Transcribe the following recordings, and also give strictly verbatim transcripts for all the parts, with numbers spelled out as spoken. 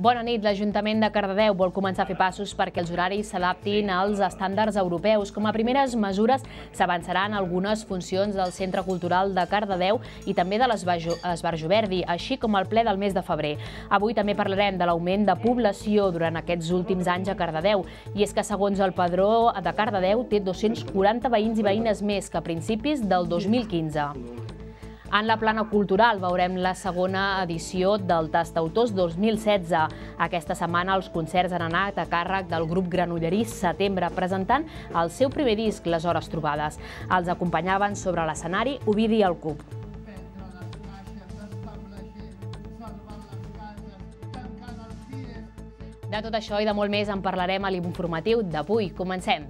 Bona nit. L'Ajuntament de Cardedeu vol començar a fer passos perquè els horaris s'adaptin als estàndards europeus. Com a primeres mesures s'avançaran algunes funcions del Centre Cultural de Cardedeu i també de l'Esbarjo Verdi, així com el ple del mes de febrer. Avui també parlarem de l'augment de població durant aquests últims anys a Cardedeu. I és que, segons el Padró de Cardedeu, té dos-cents quaranta veïns i veïnes més que a principis del dos mil quinze. En la plana cultural veurem la segona edició del Tastautors dos mil setze. Aquesta setmana els concerts han anat a càrrec del grup granollerí Setembre, presentant el seu primer disc, Les Hores Trobades. Els acompanyaven sobre l'escenari Ovidi el Cup. De tot això i de molt més en parlarem a l'informatiu d'avui. Comencem!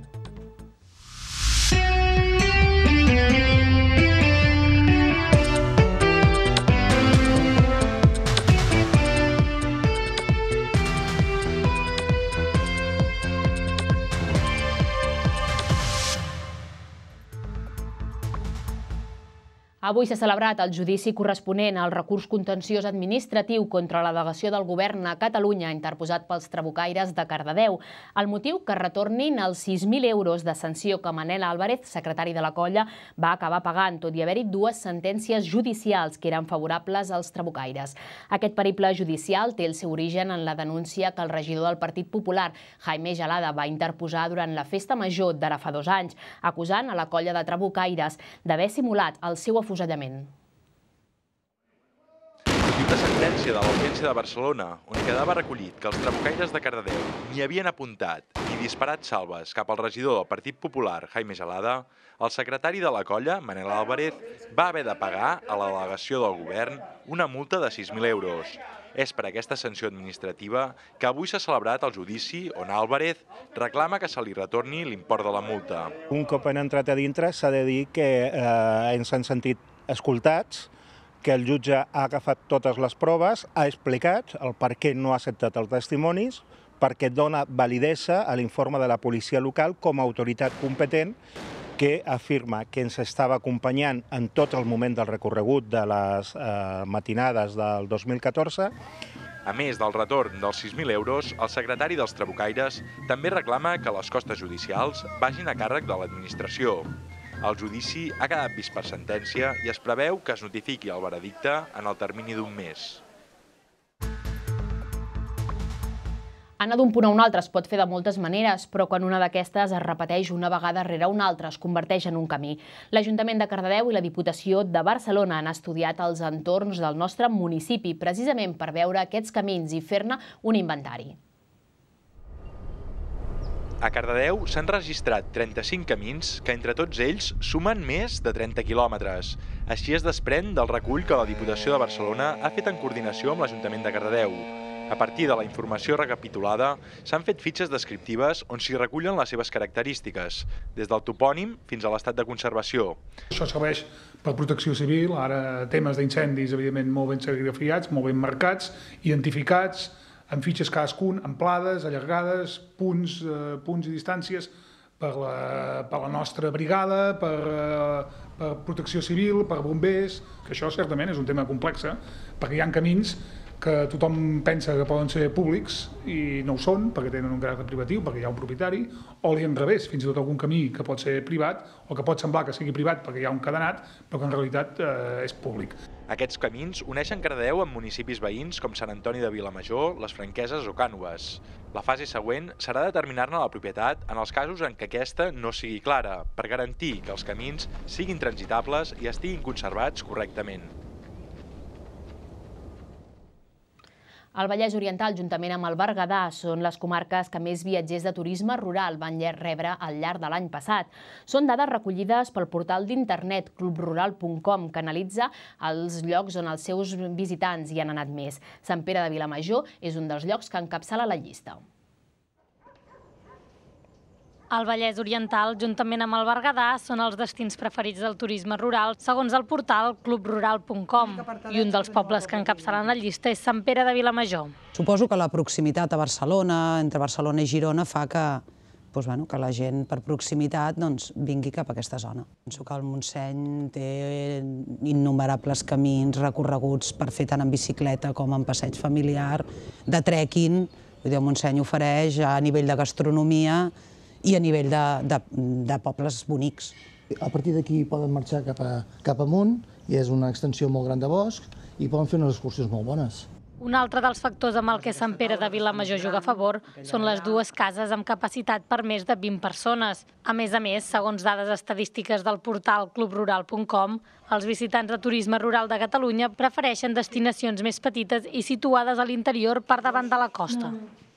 Avui s'ha celebrat el judici corresponent al recurs contenciós administratiu contra la delegació del Govern a Catalunya interposat pels trabucaires de Cardedeu. El motiu, que retornin els sis mil euros de sanció que Manel Álvarez, secretari de la colla, va acabar pagant, tot i haver-hi dues sentències judicials que eren favorables als trabucaires. Aquest periple judicial té el seu origen en la denúncia que el regidor del Partit Popular, Jaime Gelada, va interposar durant la festa major d'ara fa dos anys, acusant a la colla de trabucaires d'haver simulat el seu afusellament. Una sentència de l'Audiència de Barcelona, on quedava recollit que els trabucaires de Cardedeu ni havien apuntat ni disparat salves cap al regidor del Partit Popular, Jaime Gelada, el secretari de la colla, Manel Álvarez, va haver de pagar a la delegació del govern una multa de sis mil euros. És per aquesta sanció administrativa que avui s'ha celebrat el judici on Álvarez reclama que se li retorni l'import de la multa. Un cop han entrat a dintre s'ha de dir que eh, ens han sentit escoltats, que el jutge ha agafat totes les proves, ha explicat el per què no ha acceptat els testimonis, perquè dona validesa a l'informe de la policia local com a autoritat competent que afirma que ens estava acompanyant en tot el moment del recorregut de les eh, matinades del dos mil catorze. A més del retorn dels sis mil euros, el secretari dels trabucaires també reclama que les costes judicials vagin a càrrec de l'administració. El judici ha quedat vist per sentència i es preveu que es notifiqui el veredicte en el termini d'un mes. Anar d'un punt a un altre es pot fer de moltes maneres, però quan una d'aquestes es repeteix una vegada rere una altra, es converteix en un camí. L'Ajuntament de Cardedeu i la Diputació de Barcelona han estudiat els entorns del nostre municipi, precisament per veure aquests camins i fer-ne un inventari. A Cardedeu s'han registrat trenta-cinc camins que entre tots ells sumen més de trenta quilòmetres. Així es desprèn del recull que la Diputació de Barcelona ha fet en coordinació amb l'Ajuntament de Cardedeu. A partir de la informació recapitulada, s'han fet fitxes descriptives on s'hi recullen les seves característiques, des del topònim fins a l'estat de conservació. Això serveix per protecció civil, ara temes d'incendis, evidentment, molt ben serigrafiats, molt ben marcats, identificats, amb fitxes cadascun, amplades, allargades, punts, eh, punts i distàncies per la, per la nostra brigada, per, eh, per protecció civil, per bombers, que això certament és un tema complex, perquè hi ha camins que tothom pensa que poden ser públics i no ho són, perquè tenen un caràcter privatiu, perquè hi ha un propietari, o li en revés, fins i tot algun camí que pot ser privat, o que pot semblar que sigui privat perquè hi ha un cadenat, però que en realitat eh, és públic. Aquests camins uneixen Cardedeu amb municipis veïns com Sant Antoni de Vilamajor, Les Franqueses o Cànoves. La fase següent serà determinar-ne la propietat en els casos en què aquesta no sigui clara, per garantir que els camins siguin transitables i estiguin conservats correctament. El Vallès Oriental, juntament amb el Berguedà, són les comarques que més viatgers de turisme rural van rebre al llarg de l'any passat. Són dades recollides pel portal d'internet club rural punt com, que analitza els llocs on els seus visitants hi han anat més. Sant Pere de Vilamajor és un dels llocs que encapçala la llista. El Vallès Oriental, juntament amb el Berguedà, són els destins preferits del turisme rural, segons el portal club rural punt com. I un dels pobles que encapçalen la llista és Sant Pere de Vilamajor. Suposo que la proximitat a Barcelona, entre Barcelona i Girona, fa que doncs, bueno, que la gent per proximitat doncs, vingui cap a aquesta zona. Penso que el Montseny té innumerables camins recorreguts per fer tant en bicicleta com en passeig familiar, de trekking. Vull dir, el Montseny ofereix a nivell de gastronomia i a nivell de, de, de pobles bonics. A partir d'aquí poden marxar cap, a, cap amunt, i és una extensió molt gran de bosc, i poden fer unes excursions molt bones. Un altre dels factors amb el que Sant Pere de Vilamajor juga a favor són les dues cases amb capacitat per més de vint persones. A més a més, segons dades estadístiques del portal club rural punt com, els visitants de turisme rural de Catalunya prefereixen destinacions més petites i situades a l'interior per davant de la costa.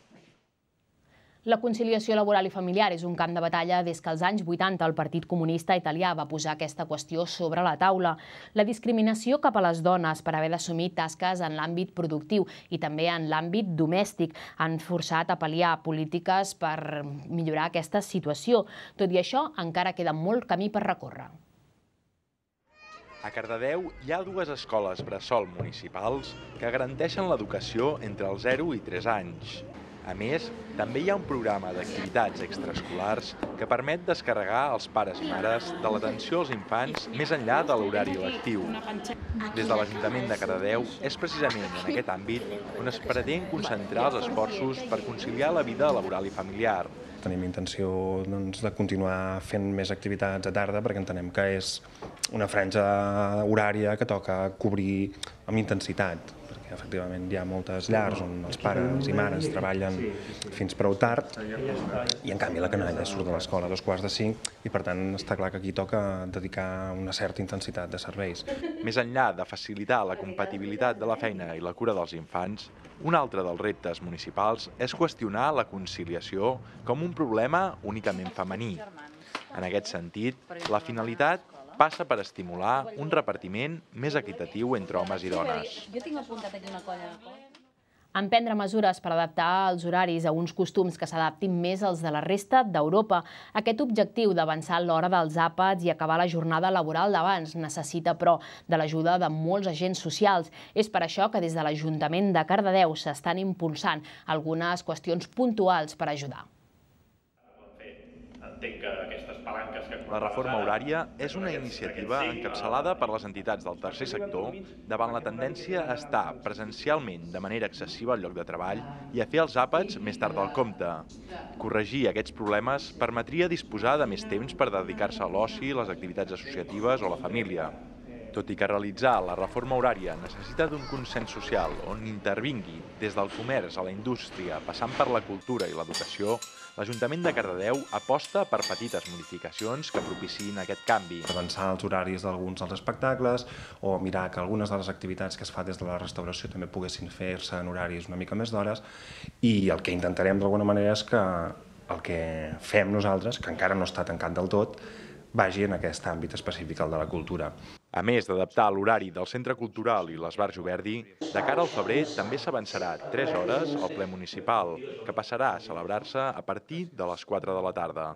La conciliació laboral i familiar és un camp de batalla des que als anys vuitanta el Partit Comunista Italià va posar aquesta qüestió sobre la taula. La discriminació cap a les dones per haver d'assumir tasques en l'àmbit productiu i també en l'àmbit domèstic han forçat a pal·liar polítiques per millorar aquesta situació. Tot i això, encara queda molt camí per recórrer. A Cardedeu hi ha dues escoles bressol municipals que garanteixen l'educació entre els zero i tres anys. A més, també hi ha un programa d'activitats extraescolars que permet descarregar els pares i mares de l'atenció als infants més enllà de l'horari lectiu. Des de l'Ajuntament de Cardedeu és precisament en aquest àmbit on es pretén concentrar els esforços per conciliar la vida laboral i familiar. Tenim intenció doncs, de continuar fent més activitats a tarda perquè entenem que és una franja horària que toca cobrir amb intensitat. Efectivament, hi ha moltes llars on els pares i mares treballen fins prou tard i, en canvi, la canalla surt de l'escola a dos quarts de cinc i, per tant, està clar que aquí toca dedicar una certa intensitat de serveis. Més enllà de facilitar la compatibilitat de la feina i la cura dels infants, un altre dels reptes municipals és qüestionar la conciliació com un problema únicament femení. En aquest sentit, la finalitat passa per estimular un repartiment més equitatiu entre homes i dones. Jo tinc apuntat aquí una colla. Emprendre mesures per adaptar els horaris a uns costums que s'adaptin més als de la resta d'Europa. Aquest objectiu d'avançar l'hora dels àpats i acabar la jornada laboral d'abans necessita, però, de l'ajuda de molts agents socials. És per això que des de l'Ajuntament de Cardedeu s'estan impulsant algunes qüestions puntuals per ajudar. La reforma horària és una iniciativa encapçalada per les entitats del tercer sector davant la tendència a estar presencialment de manera excessiva al lloc de treball i a fer els àpats més tard del compte. Corregir aquests problemes permetria disposar de més temps per dedicar-se a l'oci, les activitats associatives o la família. Tot i que realitzar la reforma horària necessita d'un consens social on intervingui des del comerç a la indústria, passant per la cultura i l'educació, l'Ajuntament de Cardedeu aposta per petites modificacions que propiciïn aquest canvi. Avançar els horaris d'alguns dels espectacles o mirar que algunes de les activitats que es fa des de la restauració també poguessin fer-se en horaris una mica més d'hores, i el que intentarem d'alguna manera és que el que fem nosaltres, que encara no està tancat del tot, vagi en aquest àmbit específic, el de la cultura. A més d'adaptar l'horari del Centre Cultural i l'Esbar Joverdi, de cara al febrer també s'avançarà tres hores al ple municipal, que passarà a celebrar-se a partir de les quatre de la tarda.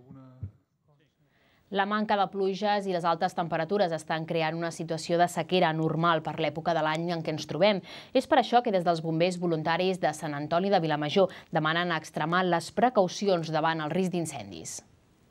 La manca de pluges i les altes temperatures estan creant una situació de sequera normal per l'època de l'any en què ens trobem. És per això que des dels bombers voluntaris de Sant Antoni de Vilamajor demanen extremar les precaucions davant el risc d'incendis.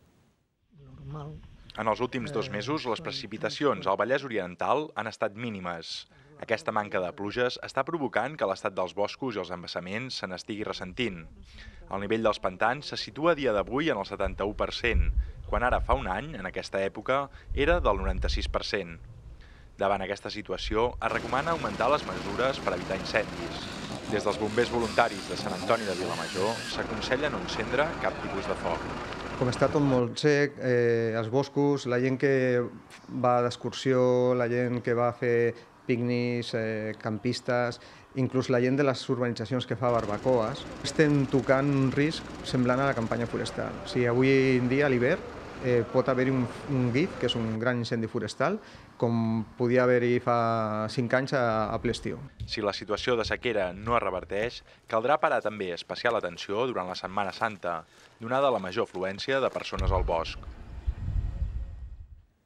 En els últims dos mesos, les precipitacions al Vallès Oriental han estat mínimes. Aquesta manca de pluges està provocant que l'estat dels boscos i els embassaments se n'estigui ressentint. El nivell dels pantans se situa a dia d'avui en el setanta-u per cent, quan ara fa un any, en aquesta època, era del noranta-sis per cent. Davant aquesta situació, es recomana augmentar les mesures per evitar incendis. Des dels bombers voluntaris de Sant Antoni de Vilamajor s'aconsella no encendre cap tipus de foc. Com està tot molt sec, eh, els boscos, la gent que va d'excursió, la gent que va a fer pícnics, eh, campistes, inclús la gent de les urbanitzacions que fa barbacoes, estem tocant un risc semblant a la campanya forestal. O sigui, avui en dia, a l'hivern, eh, pot haver-hi un, un G I F, que és un gran incendi forestal, com podia haver-hi fa cinc anys a, a ple estiu. Si la situació de sequera no es reverteix, caldrà parar també especial atenció durant la Setmana Santa, donada la major afluència de persones al bosc.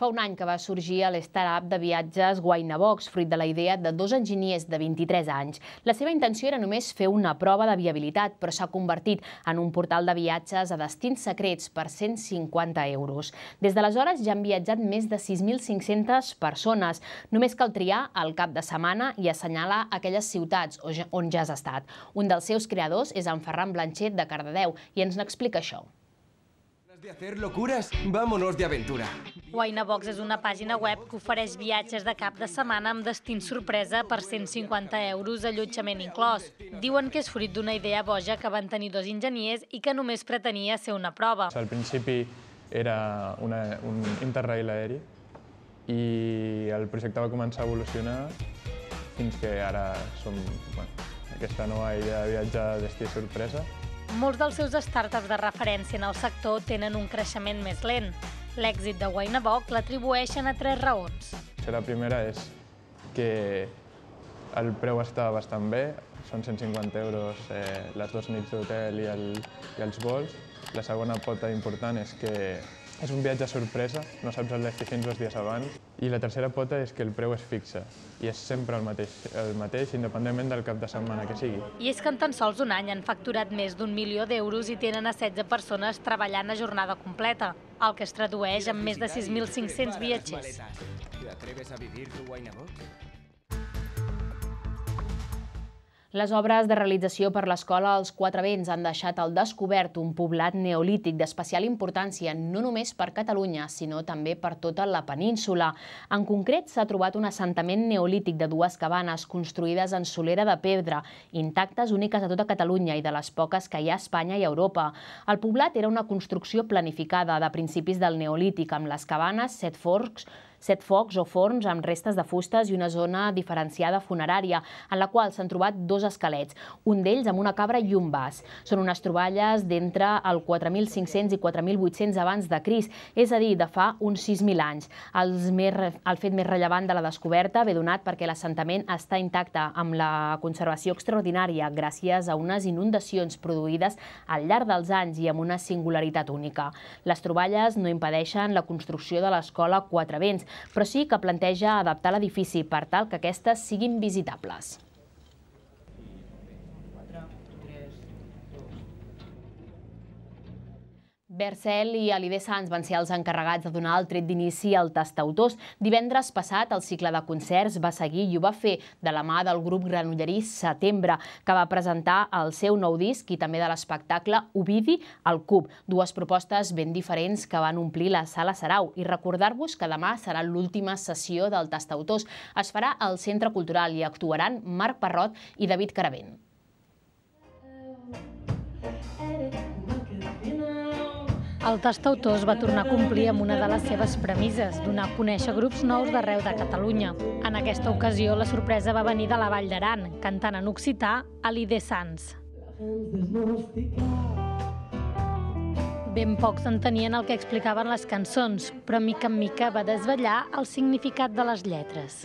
Fa un any que va sorgir l'startup de viatges Waynabox, fruit de la idea de dos enginyers de vint-i-tres anys. La seva intenció era només fer una prova de viabilitat, però s'ha convertit en un portal de viatges a destins secrets per cent cinquanta euros. Des d'aleshores ja han viatjat més de sis mil cinc-centes persones. Només cal triar el cap de setmana i assenyalar aquelles ciutats on ja has estat. Un dels seus creadors és en Ferran Blanchet de Cardedeu i ens n'explica això. de hacer locuras? Vámonos de aventura. Waynabox és una pàgina web que ofereix viatges de cap de setmana amb destins sorpresa per cent cinquanta euros, allotjament inclòs. Diuen que és fruit d'una idea boja que van tenir dos enginyers i que només pretenia ser una prova. Al principi era una, un interrail aeri i el projecte va començar a evolucionar fins que ara som bueno, aquesta nova idea de viatge de destí sorpresa. Molts dels seus startups de referència en el sector tenen un creixement més lent. L'èxit de Waynabox l'atribueixen a tres raons. La primera és que el preu està bastant bé, són cent cinquanta euros eh, les dues nits d'hotel i, el, i els vols. La segona pota important és que és un viatge sorpresa, no saps el destí fins dos dies abans. I la tercera pota és que el preu és fixe i és sempre el mateix, el mateix independentment del cap de setmana que sigui. I és que en tan sols un any han facturat més d'un milió d'euros i tenen a setze persones treballant a jornada completa, el que es tradueix en més de sis mil cinc-cents viatgers. ¿Te atreves a vivir tu Waynabox? Les obres de realització per l'escola Els Quatre Vents han deixat al descobert un poblat neolític d'especial importància no només per Catalunya, sinó també per tota la península. En concret, s'ha trobat un assentament neolític de dues cabanes construïdes en solera de pedra, intactes, úniques a tota Catalunya i de les poques que hi ha a Espanya i a Europa. El poblat era una construcció planificada de principis del neolític, amb les cabanes, set forcs, set focs o forns amb restes de fustes i una zona diferenciada funerària, en la qual s'han trobat dos esquelets, un d'ells amb una cabra i un vas. Són unes troballes d'entre el quatre mil cinc-cents i quatre mil vuit-cents abans de Crist, és a dir, de fa uns sis mil anys. El fet més rellevant de la descoberta ve donat perquè l'assentament està intacte, amb la conservació extraordinària gràcies a unes inundacions produïdes al llarg dels anys i amb una singularitat única. Les troballes no impedeixen la construcció de l'escola Quatre Vents, però sí que planteja adaptar l'edifici per tal que aquestes siguin visitables. Bercel i Alidé Sans van ser els encarregats de donar el tret d'inici al Tastautors. Divendres passat, el cicle de concerts va seguir i ho va fer de la mà del grup granollerí Setembre, que va presentar el seu nou disc i també de l'espectacle Ovidi al Cub, dues propostes ben diferents que van omplir la Sala Sarau. I recordar-vos que demà serà l'última sessió del Tastautors. Es farà al Centre Cultural i actuaran Marc Parrot i David Caravent. El Tastautors va tornar a complir amb una de les seves premisses, donar a conèixer grups nous d'arreu de Catalunya. En aquesta ocasió, la sorpresa va venir de la Vall d'Aran, cantant en occità Alidé Sans. Ben pocs entenien el que explicaven les cançons, però mica en mica va desvetllar el significat de les lletres.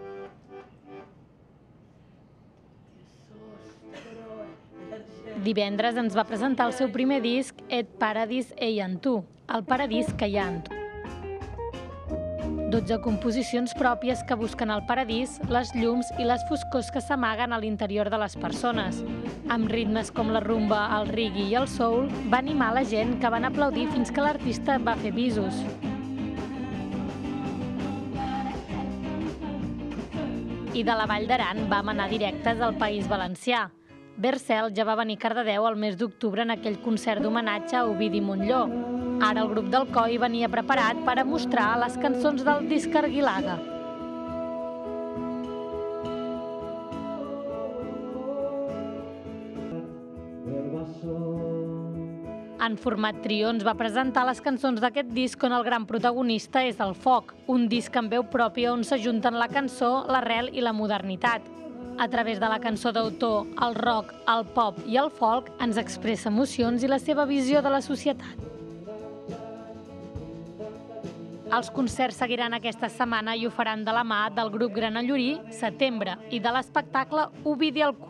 Divendres ens va presentar el seu primer disc, Et Paradis ei en tu, el paradís que hi ha en tu. dotze composicions pròpies que busquen el paradís, les llums i les foscors que s'amaguen a l'interior de les persones. Amb ritmes com la rumba, el reggae i el soul, va animar la gent que van aplaudir fins que l'artista va fer bisos. I de la Vall d'Aran vam anar directes al País Valencià. Bercel ja va venir a Cardedeu el mes d'octubre en aquell concert d'homenatge a Ovidi Montllor. Ara el grup del Coi venia preparat per a mostrar les cançons del disc Argilaga. En format trio ens va presentar les cançons d'aquest disc on el gran protagonista és el foc, un disc amb veu pròpia on s'ajunten la cançó, l'arrel i la modernitat. A través de la cançó d'autor, el rock, el pop i el folk ens expressa emocions i la seva visió de la societat. Els concerts seguiran aquesta setmana i ho faran de la mà del grup granollerí Setembre i de l'espectacle Ovidi al Cub.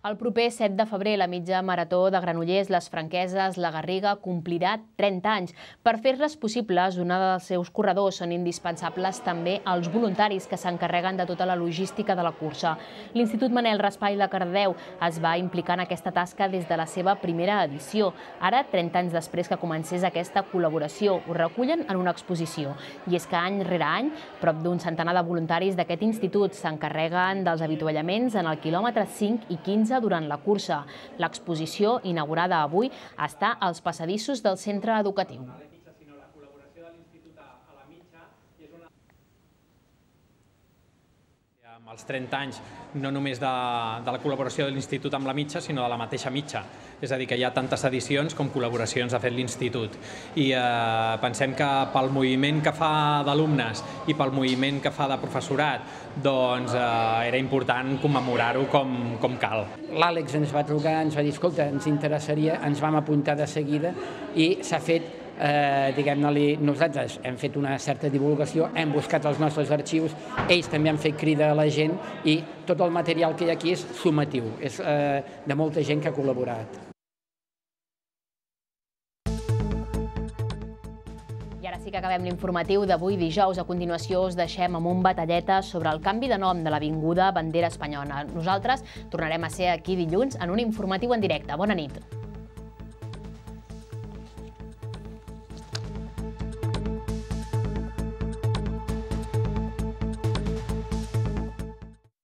El proper set de febrer, la mitja marató de Granollers, les Franqueses, la Garriga, complirà trenta anys. Per fer-les possibles, una dels seus corredors són indispensables també els voluntaris que s'encarreguen de tota la logística de la cursa. L'Institut Manel Raspall de Cardedeu es va implicar en aquesta tasca des de la seva primera edició. Ara, trenta anys després que comencés aquesta col·laboració, ho recullen en una exposició. I és que any rere any, prop d'un centenar de voluntaris d'aquest institut s'encarreguen dels avituallaments en el quilòmetre cinc i quinze durant la cursa. L'exposició, inaugurada avui, està als passadissos del centre educatiu. Amb els trenta anys, no només de, de la col·laboració de l'Institut amb la mitja, sinó de la mateixa mitja. És a dir, que hi ha tantes edicions com col·laboracions ha fet l'Institut. I eh, pensem que pel moviment que fa d'alumnes i pel moviment que fa de professorat, doncs eh, era important commemorar-ho com, com cal. L'Àlex ens va trucar, ens va dir, escolta, ens interessaria, ens vam apuntar de seguida i s'ha fet Eh, diguem-ne-li, nosaltres hem fet una certa divulgació, hem buscat els nostres arxius, ells també han fet crida a la gent i tot el material que hi ha aquí és sumatiu, és eh, de molta gent que ha col·laborat. I ara sí que acabem l'informatiu d'avui dijous. A continuació us deixem amb un batalleta sobre el canvi de nom de l'avinguda Bandera Espanyola. Nosaltres tornarem a ser aquí dilluns en un informatiu en directe. Bona nit.